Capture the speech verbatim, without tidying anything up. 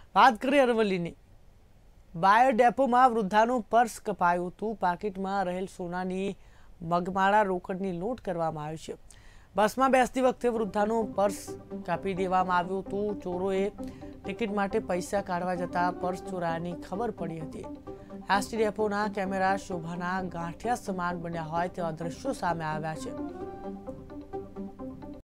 વાત કરીએ અરવલ્લીની bio ડેપોમાં વૃદ્ધાનું purse કપાયું હતું। પાકીટમાં રહેલ સોનાની મગમાળા રોકડની લૂંટ કરવામાં આવી છે। બસમાં બેસતી વખતે વૃદ્ધાનું પર્સ કાપી દેવામાં આવ્યું હતું। ચોરોએ ટિકિટ માટે પૈસા કાઢવા જતા પર્સ ચોરાયાની ખબર પડી હતી। એસટી ડેપોના કેમેરા શોભાના ગાંઠિયા સમાન બન્યા હોય તેવા દ્રશ્યો સામે આવ્યા છે।